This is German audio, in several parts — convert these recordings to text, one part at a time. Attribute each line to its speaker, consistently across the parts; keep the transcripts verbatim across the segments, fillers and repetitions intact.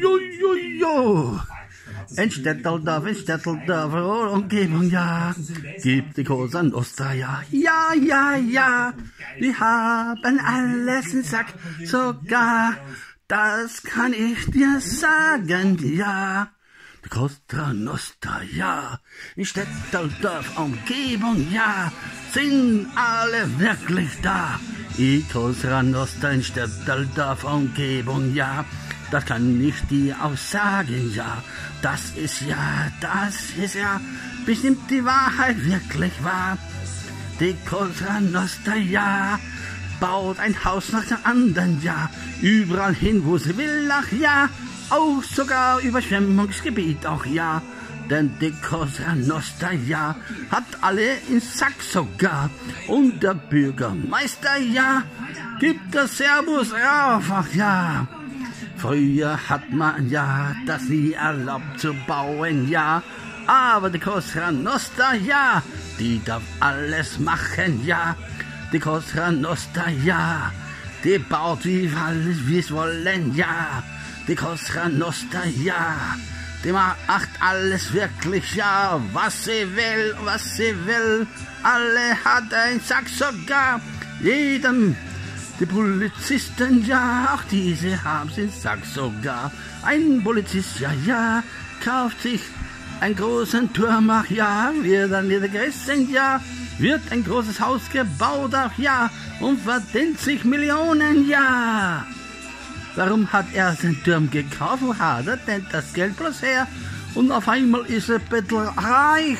Speaker 1: Jo, jo, jo. In Städteldorf, in Städteldorf, oh, Umgebung, ja, gibt die Cosa Nostra, ja, ja, ja, ja, wir haben alles im Sack, sogar, das kann ich dir sagen, ja, die Cosa Nostra, ja, in Städteldorf, Umgebung, ja, sind alle wirklich da, die Cosa Nostra in Städteldorf, Umgebung, ja, das kann ich dir auch sagen, ja. Das ist ja, das ist ja bestimmt die Wahrheit wirklich wahr. Die Cosa Nostra, ja, baut ein Haus nach dem anderen, ja. Überall hin, wo sie will, ach ja. Auch sogar Überschwemmungsgebiet, auch ja. Denn die Cosa Nostra, ja, hat alle in Sack sogar. Und der Bürgermeister, ja, gibt das Servus rauf, ach ja. Früher hat man ja das nie erlaubt zu bauen, ja, aber die Cosa Nostra, ja, die darf alles machen, ja, die Cosa Nostra, ja, die baut wie alles, wie es wollen, ja, die Cosa Nostra, ja, die macht alles wirklich, ja, was sie will, was sie will, alle hat ein Sack sogar, jedem. Die Polizisten, ja, auch diese haben's in Sack sogar. Ein Polizist, ja, ja, kauft sich einen großen Turm, ach ja, wird dann wieder gerissen, ja, wird ein großes Haus gebaut, ach ja, und verdient sich Millionen, ja. Warum hat er den Turm gekauft? Wo hat er denn das Geld bloß her? Und auf einmal ist er bettelreich.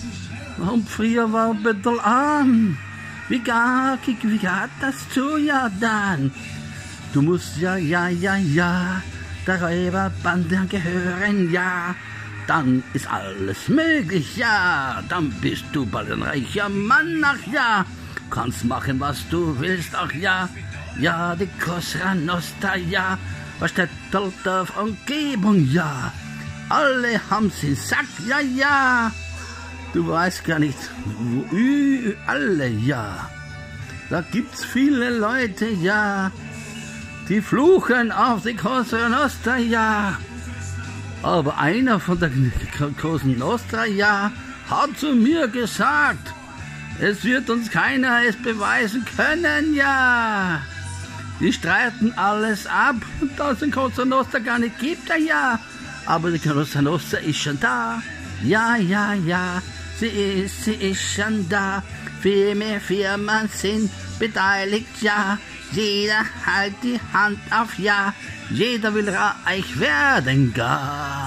Speaker 1: Und früher war er bettelarm. Wie gar, wie geht das zu, ja dann? Du musst ja, ja, ja, ja, der Räuberbande gehören, ja. Dann ist alles möglich, ja. Dann bist du bald ein reicher Mann, ach ja. Kannst machen, was du willst, ach ja. Ja, die Cosa Nostra, ja. Was Städteldorf, Umgebung, ja. Alle haben's in Sack, ja, ja. Du weißt gar nicht, wo, alle, ja. Da gibt's viele Leute, ja, die fluchen auf die Cosa Nostra, ja. Aber einer von der Cosa Nostra, ja, hat zu mir gesagt, es wird uns keiner es beweisen können, ja. Die streiten alles ab, dass es die Cosa Nostra gar nicht gibt, ja. Aber die Cosa Nostra ist schon da, ja, ja, ja. Sie ist, sie ist schon da, viel mehr Firmen sind beteiligt, ja. Jeder halt die Hand auf, ja. Jeder will reich werden, gar.